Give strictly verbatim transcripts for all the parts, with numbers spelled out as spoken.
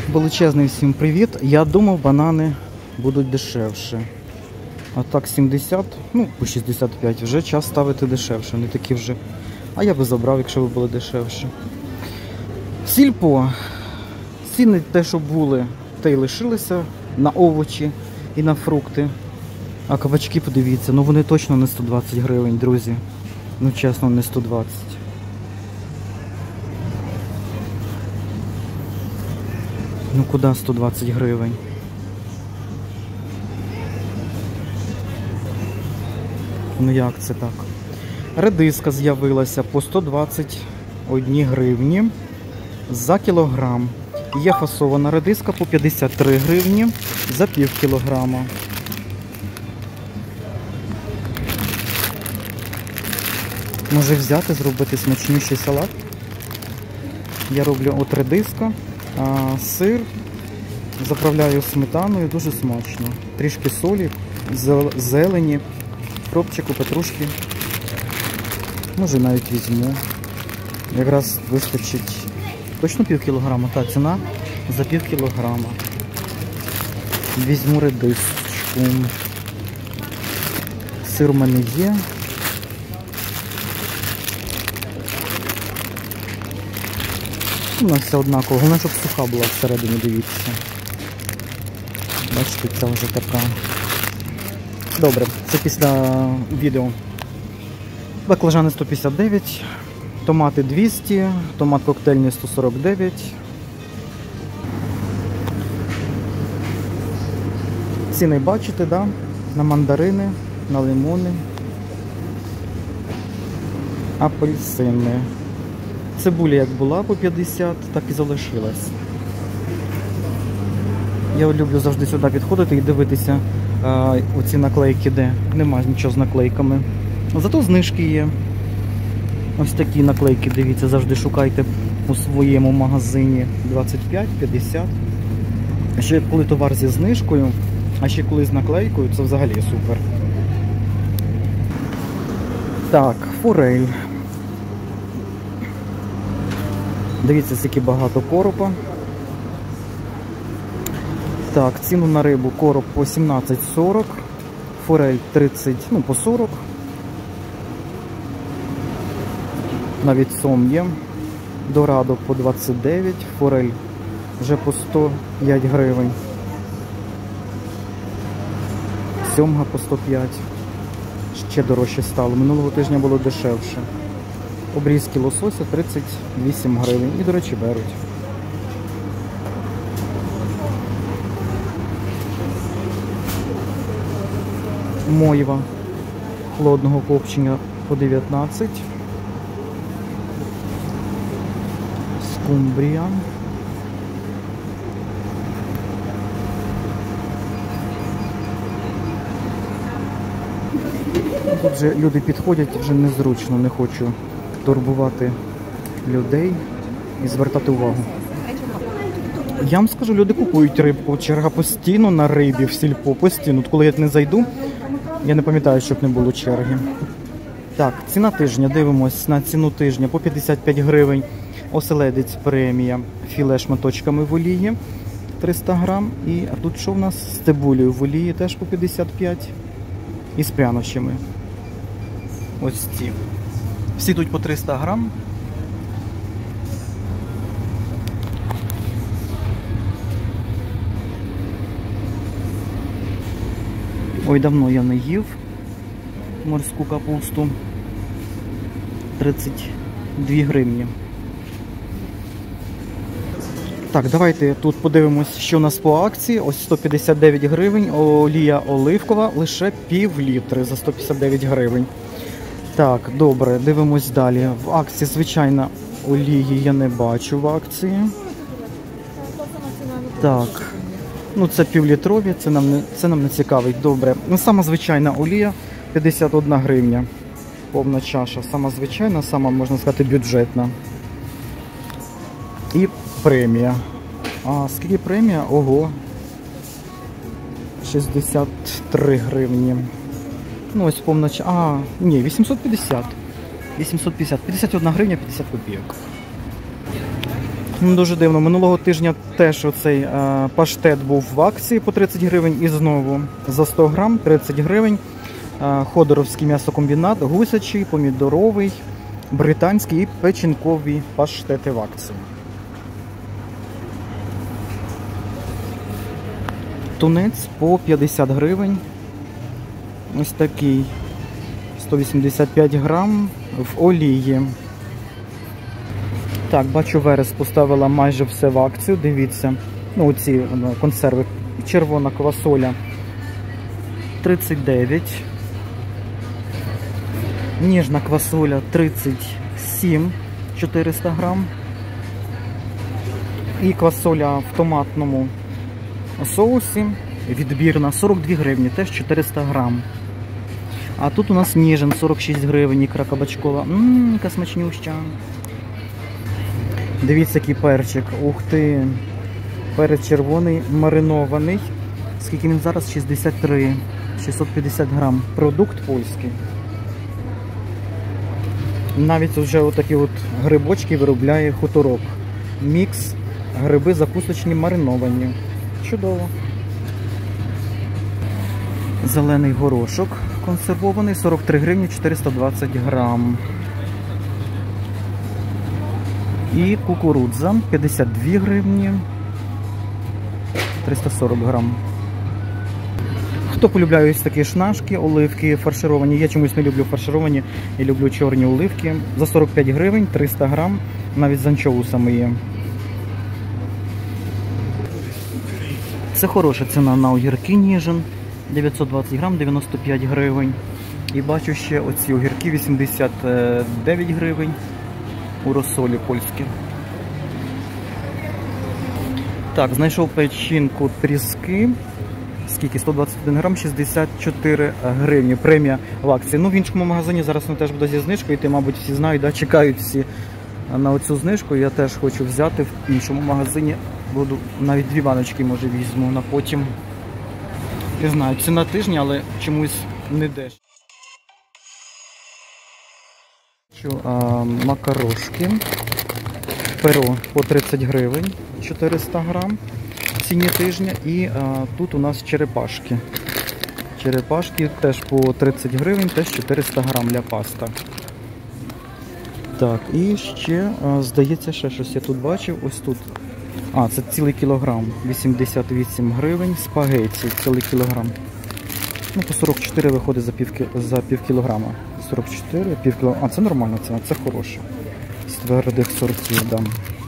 Величезний всім привіт. Я думав, банани будуть дешевше. А так сімдесят, ну по шістдесят п'ять, вже час ставити дешевше, не такі вже. А я би забрав, якщо б були дешевше. Сільпо. Ціни те, що були, те й лишилися на овочі і на фрукти. А кабачки, подивіться, ну вони точно не сто двадцять гривень, друзі. Ну чесно, не сто двадцять. Ну куди сто двадцять гривень? Ну як це так? Редиска з'явилася по сто двадцять одні гривні за кілограм. Є фасована редиска по п'ятдесят три гривні за пів кілограма. Може взяти, зробити смачніший салат? Я роблю от редиска, а сир заправляю сметаною, дуже смачно. Трішки солі, зелені, кропчику, петрушки. Може навіть візьму. Якраз вистачить точно пів кілограма. Та ціна за пів кілограма. Візьму редисочку. Сир у мене є. У нас все однаково. Головне, щоб суха була всередині, дивіться. Бачите, це вже така. Добре, це після відео. Баклажани сто п'ятдесят дев'ять, томати двісті, томат коктейльний сто сорок дев'ять. Ціни бачите, да? На мандарини, на лимони, апельсини. Цибуля як була по п'ятдесят, так і залишилась. Я люблю завжди сюди підходити і дивитися а, оці наклейки, де немає нічого з наклейками. Зато знижки є. Ось такі наклейки, дивіться, завжди шукайте у своєму магазині. двадцять п'ять, п'ятдесят. А ще коли товар зі знижкою, а ще коли з наклейкою, це взагалі супер. Так, форель. Дивіться, скільки багато коропа. Так, ціну на рибу: короб по сімнадцять сорок, форель тридцять, ну по сорок. Навіть сом є. Дорадо по двадцять дев'ять, форель вже по сто п'ять гривень. Сьомга по сто п'ять. Ще дорожче стало. Минулого тижня було дешевше. Обрізки лосося тридцять вісім гривень. І, до речі, беруть. Мойва холодного копчення по дев'ятнадцять. Скумбрія. Тут вже люди підходять, вже незручно, не хочу турбувати людей і звертати увагу. Я вам скажу, люди купують рибку, черга постійно на рибі в сільпо, постійно. Коли я не зайду, я не пам'ятаю, щоб не було черги. Так, ціна тижня, дивимось на ціну тижня по п'ятдесят п'ять гривень. Оселедець премія, філе шматочками в олії, триста грам. І а тут що в нас? З цибулею в олії теж по п'ятдесят п'ять. І з прянощами. Ось ці. Всі тут по триста грам. Ой, давно я не їв морську капусту. тридцять дві гривні. Так, давайте тут подивимось, що у нас по акції. Ось сто п'ятдесят дев'ять гривень, олія оливкова, лише пів літри за сто п'ятдесят дев'ять гривень. Так, добре, дивимось далі. В акції, звичайно, олії я не бачу в акції. Так, ну це півлітрові, це нам не, це нам не цікавить. Добре, ну сама звичайна олія п'ятдесят одна гривня. Повна чаша, сама звичайна, сама, можна сказати, бюджетна. І премія. А скільки премія? Ого. шістдесят три гривні. Ну ось повна чаша. А, ні, вісімсот п'ятдесят. вісімсот п'ятдесят. п'ятдесят одна гривня, п'ятдесят копійок. Ну, дуже дивно. Минулого тижня теж оцей е, паштет був в акції по тридцять гривень і знову за сто грам тридцять гривень. Е, Ходоровський м'ясокомбінат, гусячий, помідоровий, британський і печінкові паштети в акції. Тунець по п'ятдесят гривень. Ось такий. сто вісімдесят п'ять грам в олії. Так, бачу, Верес поставила майже все в акцію, дивіться. Ну, оці консерви. Червона квасоля тридцять дев'ять. Ніжна квасоля тридцять сім чотириста грам. І квасоля в томатному соусі відбірна сорок дві гривні, теж чотириста грам. А тут у нас ніжин сорок шість гривень, ікра кабачкова. Ммм, яка смачнюща. Дивіться, який перчик. Ух ти. Перець червоний, маринований. Скільки він зараз? шістдесят три. шістсот п'ятдесят грам. Продукт польський. Навіть вже отакі от грибочки виробляє Хуторок. Мікс, гриби закусочні мариновані. Чудово. Зелений горошок консервований, сорок три гривні, чотириста двадцять грам. І кукурудза, п'ятдесят дві гривні, триста сорок грам. Хто полюбляє ось такі шнашки, оливки фаршировані. Я чомусь не люблю фаршировані, я люблю чорні оливки. За сорок п'ять гривень, триста грам, навіть з анчоусами є. Це хороша ціна на огірки ніжин. дев'ятсот двадцять грам, дев'яносто п'ять гривень. І бачу ще оці огірки вісімдесят дев'ять гривень у розсолі польські. Так, знайшов печінку тріски. Скільки? сто двадцять один грам, шістдесят чотири гривні. Премія в акції. Ну, в іншому магазині зараз вона теж буде зі знижкою. Ти, мабуть, всі знають, да? Чекають всі на оцю знижку. Я теж хочу взяти в іншому магазині. Буду навіть дві баночки, може, візьму на потім. Не знаю, ціна тижня, але чомусь не дешево. А, макарошки. Перо по тридцять гривень, чотириста грам в ціні тижня. І а, тут у нас черепашки. Черепашки теж по тридцять гривень, теж чотириста грам для паста. Так, і ще, а, здається, ще щось я тут бачив. Ось тут. А, це цілий кілограм. вісімдесят вісім гривень. Спагетті цілий кілограм. Ну, по сорок чотири виходить за пів, за пів кілограма. сорок чотири, пів кілограма. А, це нормальна ціна, це хороше. З твердих сортів, да.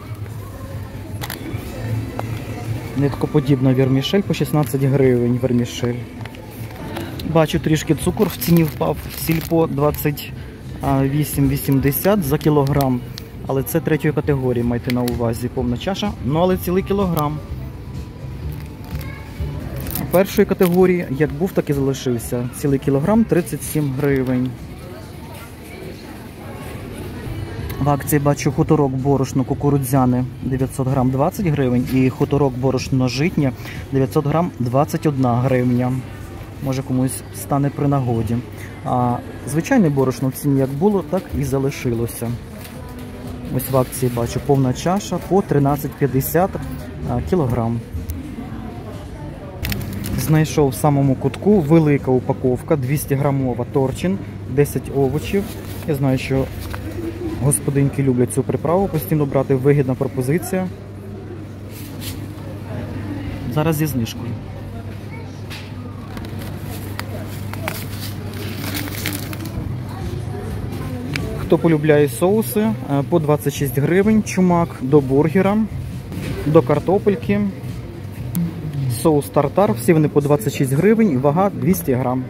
Ниткоподібна вермішель по шістнадцять гривень вермішель. Бачу, трішки цукор в ціні впав. Сільпо двадцять вісім вісімдесят за кілограм. Але це третьої категорії, майте на увазі, повна чаша. Ну, але цілий кілограм. Першої категорії, як був, так і залишився. Цілий кілограм, тридцять сім гривень. В акції бачу Хуторок борошно кукурудзяне дев'ятсот грам двадцять гривень і Хуторок борошно житнє дев'ятсот грам двадцять одна гривня. Може комусь стане при нагоді. А звичайне борошно в ціні як було, так і залишилося. Ось в акції бачу повна чаша по тринадцять п'ятдесят кілограм. Знайшов в самому кутку велика упаковка, двісті грамова торчин, десять овочів. Я знаю, що господинки люблять цю приправу, постійно брати, вигідна пропозиція. Зараз зі знижкою. Хто полюбляє соуси, по двадцять шість гривень, чумак до бургера, до картопельки, соус тартар, всі вони по двадцять шість гривень, вага двісті грам.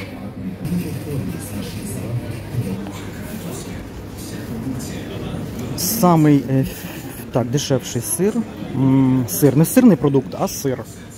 Самий так, дешевший сир, сир, не сирний продукт, а сир.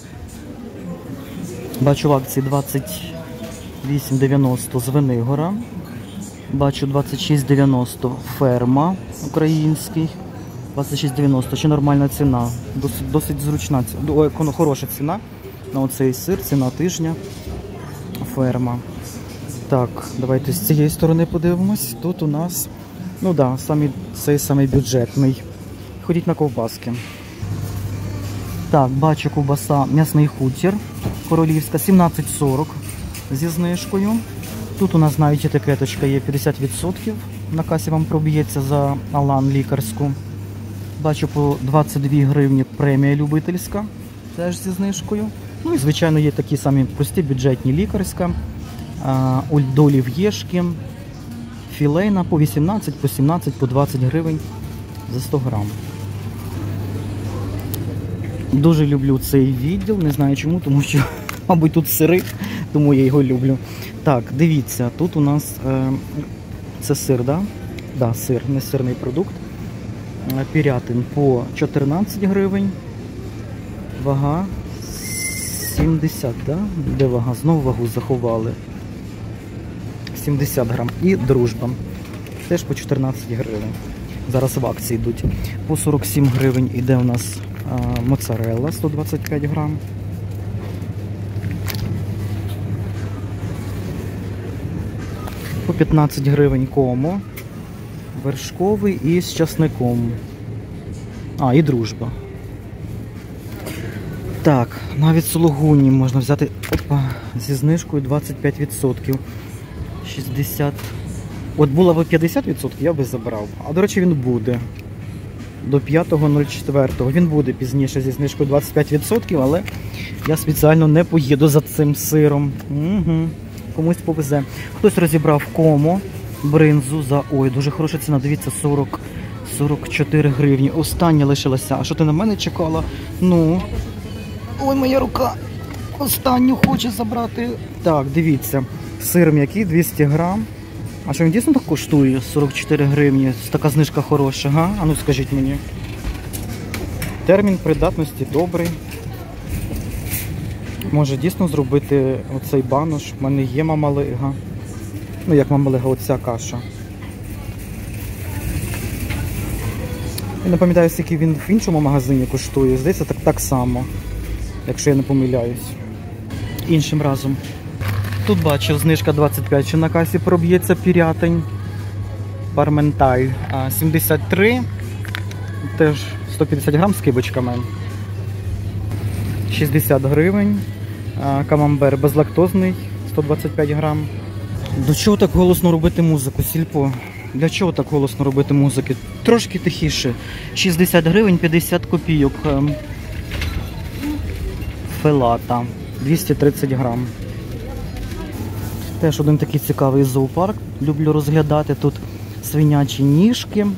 Бачу в акції двадцять вісім дев'яносто з Венигора. Бачу двадцять шість дев'яносто ферма український. двадцять шість дев'яносто, ще нормальна ціна. Досить, досить зручна ціна, хороша ціна на оцей сир, ціна тижня. Ферма. Так, давайте з цієї сторони подивимось. Тут у нас, ну да, самі, цей самий бюджетний ходіть на ковбаски. Так, бачу ковбаса м'ясний хутір королівська, сімнадцять сорок зі знижкою. Тут у нас навіть етикеточка є п'ятдесят відсотків. На касі вам проб'ється за Алан лікарську. Бачу по двадцять дві гривні премія любительська, теж зі знижкою. Ну і звичайно є такі самі прості бюджетні лікарська, до олів'єшки, філейна по вісімнадцять, по сімнадцять, по двадцять гривень за сто грам. Дуже люблю цей відділ, не знаю чому, тому що, мабуть, тут сири, тому я його люблю. Так, дивіться, тут у нас е, це сир, да? Да, сир, не сирний продукт. Пірятин по чотирнадцять гривень, вага сімдесят, да? Де вага? Знову вагу заховали. сімдесят грам. І дружба. Теж по чотирнадцять гривень. Зараз в акції йдуть. По сорок сім гривень іде у нас а, моцарелла сто двадцять п'ять грам. По п'ятнадцять гривень комо. Вершковий і з часником. А, і дружба. Так, навіть сулугуні можна взяти, опа, зі знижкою двадцять п'ять відсотків. шістдесят. От було б п'ятдесят відсотків, я би забрав. А, до речі, він буде. До п'ятого четвертого. Він буде пізніше зі знижкою двадцять п'ять відсотків, але я спеціально не поїду за цим сиром. Угу. Комусь повезе. Хтось розібрав комо, бринзу за... Ой, дуже хороша ціна, дивіться, сорок, сорок чотири гривні. Остання лишилася. А що ти на мене чекала? Ну... Ой, моя рука останню хоче забрати. Так, дивіться, сир м'який, двісті грам. А що він дійсно так коштує? сорок чотири гривні. Така знижка хороша, га? А ну скажіть мені. Термін придатності добрий. Може дійсно зробити оцей банош. У мене є мамалига. Ну як мамалига, оця каша. Я не пам'ятаю, скільки він в іншому магазині коштує. Здається, так, так само. Якщо я не помиляюсь. Іншим разом. Тут бачив знижка двадцять п'ять, що на касі проб'ється пірятень. Парменталь сімдесят три. Теж сто п'ятдесят грам з кибочками. шістдесят гривень. Камамбер безлактозний сто двадцять п'ять грам. До чого так голосно робити музику, сільпо? Для чого так голосно робити музики? Трошки тихіше. шістдесят гривень, п'ятдесят копійок. Фелата, двісті тридцять грам. Теж один такий цікавий зоопарк. Люблю розглядати. Тут свинячі ніжки.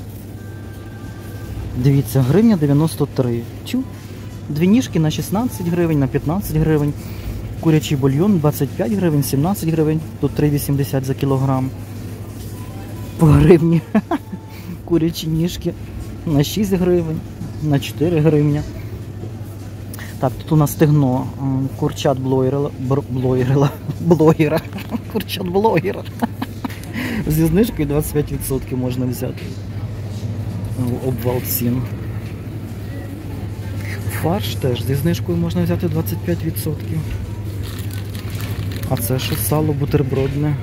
Дивіться, гривня дев'яносто три. Тю. Дві ніжки на шістнадцять гривень, на п'ятнадцять гривень. Курячий бульйон двадцять п'ять гривень, сімнадцять гривень. Тут три вісімдесят за кілограм. По гривні. Курячі ніжки на шість гривень, на чотири гривні. Так, тут у нас стегно курчат блогера, блогера, блогера, курчат блогера. Зі знижкою двадцять п'ять відсотків можна взяти. Обвал цін. Фарш теж зі знижкою можна взяти двадцять п'ять відсотків. А це що, сало бутербродне.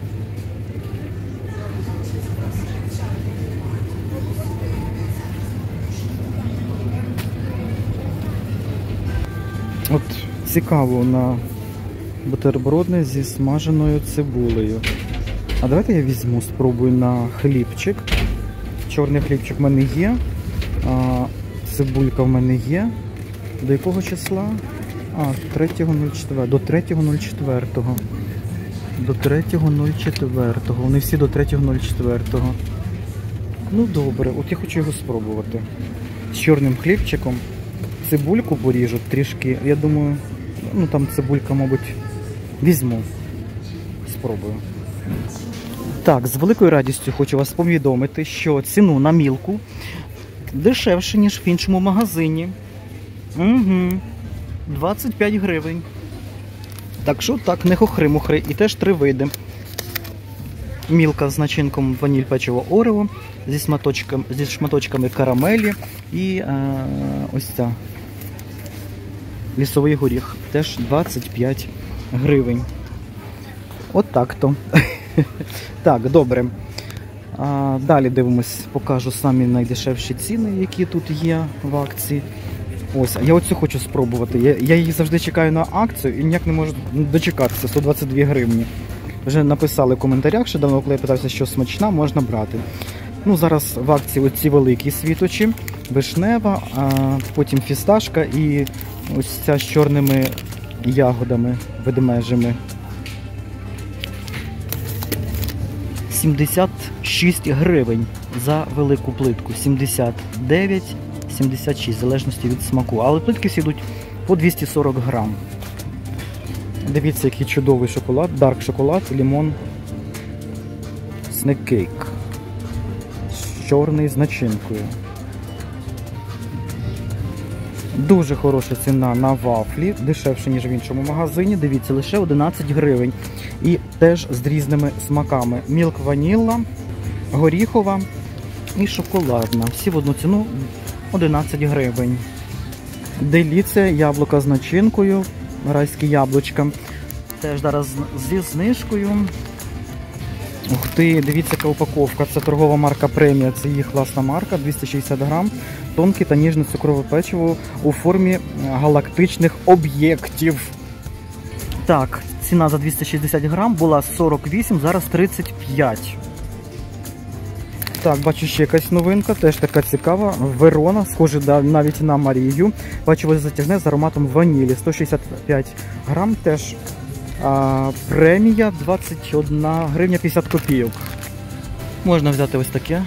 От цікаво на бутербродне зі смаженою цибулею. А давайте я візьму, спробую на хлібчик. Чорний хлібчик в мене є. А, цибулька в мене є. До якого числа? А, третього четвертого. До третього четвертого. До третього четвертого. Вони всі до третього четвертого. Ну добре, от я хочу його спробувати. З чорним хлібчиком. Цибульку поріжу трішки. Я думаю, ну там цибулька, мабуть, візьму. Спробую. Так, з великою радістю хочу вас повідомити, що ціну на мілку дешевше, ніж в іншому магазині. Угу. двадцять п'ять гривень. Так що так, не хохри-мухри. І теж три види. Мілка з начинком ваніль печиво Орео, зі шматочками, зі шматочками карамелі і е, ось ця лісовий горіх. Теж двадцять п'ять гривень. От так-то. Так, добре. А, далі дивимось, покажу самі найдешевші ціни, які тут є в акції. Ось, я оцю хочу спробувати. Я, я її завжди чекаю на акцію і ніяк не можу дочекатися. сто двадцять дві гривні. Вже написали в коментарях, що давно, коли я питався, що смачна, можна брати. Ну, зараз в акції оці великі світочі, вишнева, а потім фісташка і ось ця з чорними ягодами ведмежими. сімдесят шість гривень за велику плитку. сімдесят дев'ять - сімдесят шість, в залежності від смаку. Але плитки всі йдуть по двісті сорок грам. Дивіться, який чудовий шоколад. Дарк шоколад, лимон, снекейк. З чорною з начинкою. Дуже хороша ціна на вафлі, дешевше, ніж в іншому магазині. Дивіться, лише одинадцять гривень. І теж з різними смаками. Мілк ванілла, горіхова і шоколадна. Всі в одну ціну одинадцять гривень. Деліція, яблука з начинкою, райські яблучка. Теж зараз зі знижкою. Ух ти, дивіться, яка упаковка. Це торгова марка Премія, це їх власна марка, двісті шістдесят грам. Тонке та ніжне цукрове печиво у формі галактичних об'єктів. Так, ціна за двісті шістдесят грам була сорок вісім, зараз тридцять п'ять. Так, бачу ще якась новинка, теж така цікава. Верона, схоже навіть на Марію. Печиво затяжне з ароматом ванілі, сто шістдесят п'ять грам, теж а, Премія, двадцять одна гривня п'ятдесят копійок. Можна взяти ось таке.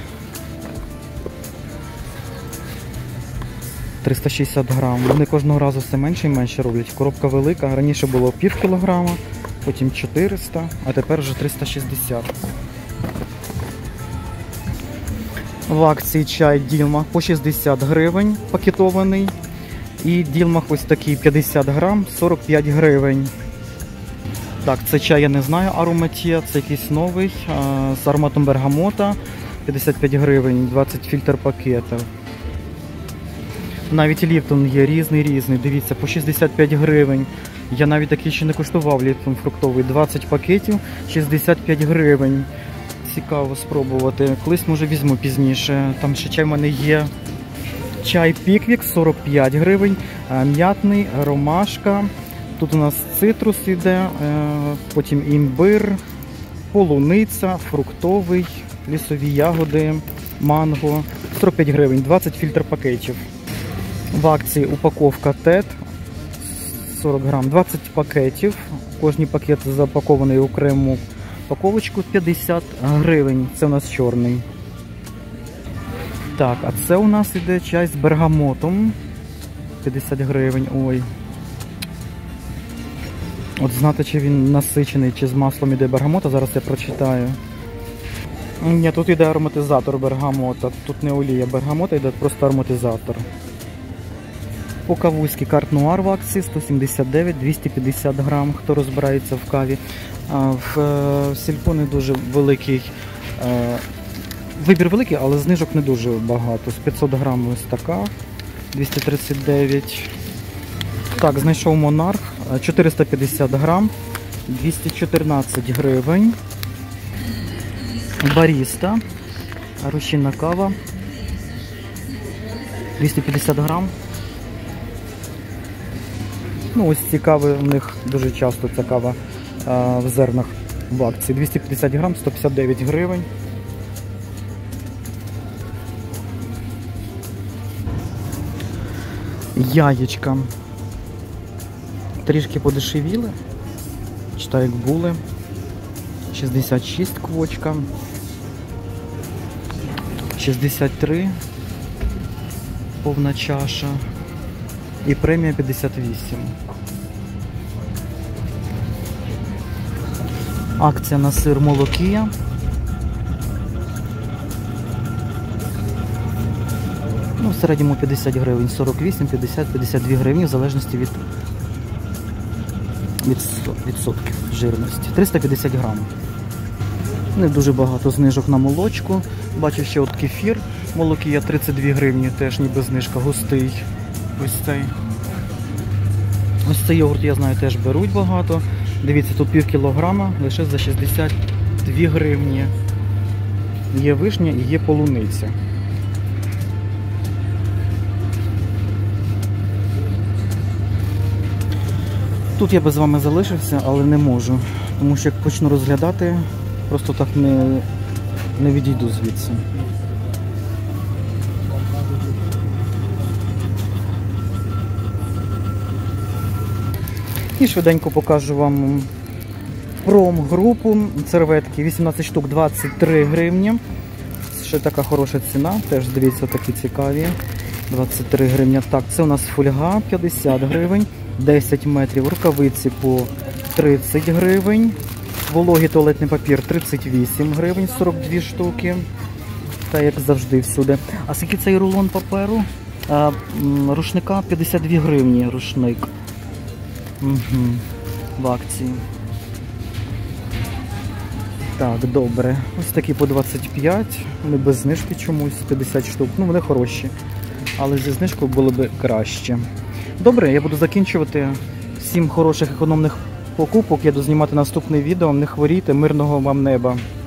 триста шістдесят грам. Вони кожного разу все менше і менше роблять. Коробка велика, раніше було пів кілограма, потім чотириста, а тепер вже триста шістдесят. В акції чай Ділмах по шістдесят гривень пакетований. І Ділмах ось такий п'ятдесят грам, сорок п'ять гривень. Так, це чай, я не знаю, ароматія, це якийсь новий, а, з ароматом бергамота, п'ятдесят п'ять гривень, двадцять фільтр пакетів. Навіть Ліптон є різний-різний, дивіться, по шістдесят п'ять гривень. Я навіть такий ще не куштував, Ліптон фруктовий, двадцять пакетів, шістдесят п'ять гривень. Цікаво спробувати. Колись, може, візьму пізніше. Там ще чай в мене є. Чай Піквік, сорок п'ять гривень, м'ятний, ромашка. Тут у нас цитрус іде, потім імбир, полуниця, фруктовий, лісові ягоди, манго. сорок п'ять гривень, двадцять фільтр пакетів. В акції упаковка тет, сорок грам, двадцять пакетів. Кожний пакет запакований у окрему упаковочку, п'ятдесят гривень. Це у нас чорний. Так, а це у нас іде чай з бергамотом, п'ятдесят гривень. Ой. От знати, чи він насичений, чи з маслом іде бергамота, зараз я прочитаю. Ні, тут іде ароматизатор бергамота. Тут не олія бергамота, йде просто ароматизатор. По-кавузьки карт Нуар в акції сто сімдесят дев'ять, двісті п'ятдесят грам, хто розбирається в каві. В Сільпо не дуже великий, вибір великий, але знижок не дуже багато. З п'ятсот грам ось така, двісті тридцять дев'ять. Так, знайшов Монарх, чотириста п'ятдесят грам, двісті чотирнадцять гривень. Баріста, розчинна кава, двісті п'ятдесят грам. Ну, ось ці кави у них дуже часто, ця кава а, в зернах в акції. двісті п'ятдесят грам, сто п'ятдесят дев'ять гривень. Яєчка. Трішки подешевіли. Читаю, як були. шістдесят шість квочка. шістдесят три. Повна чаша. І премія п'ятдесят вісім. Акція на сир Молокія. Ну, в середньому п'ятдесят гривень, сорок вісім, п'ятдесят, п'ятдесят дві гривні, в залежності від, від відсотків жирності. триста п'ятдесят грам. Не дуже багато знижок на молочку. Бачу ще от кефір. Молокія тридцять дві гривні, теж ніби знижка, густий. Ось цей. Ось цей йогурт, я знаю, теж беруть багато. Дивіться, тут пів кілограма, лише за шістдесят дві гривні. Є вишня і є полуниця. Тут я би з вами залишився, але не можу. Тому що як почну розглядати, просто так не, не відійду звідси. І швиденько покажу вам пром-групу. Серветки вісімнадцять штук, двадцять три гривні. Ще така хороша ціна, теж дивіться, такі цікаві. двадцять три гривні. Так, це у нас фольга п'ятдесят гривень, десять метрів, рукавиці по тридцять гривень, вологий туалетний папір тридцять вісім гривень, сорок дві штуки. Та як завжди всюди. А скільки цей рулон паперу? А, рушника п'ятдесят дві гривні рушник. Угу. В акції. Так, добре. Ось такі по двадцять п'ять. Вони без знижки чомусь, п'ятдесят штук. Ну, вони хороші. Але зі знижкою було б краще. Добре, я буду закінчувати. Всім хороших економних покупок. Я буду знімати наступне відео. Не хворійте, мирного вам неба.